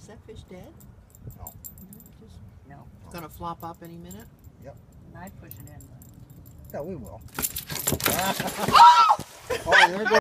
Is that fish dead? No. Just No. gonna flop up any minute? And I'd push it in. Yeah, we will. Oh, there goes.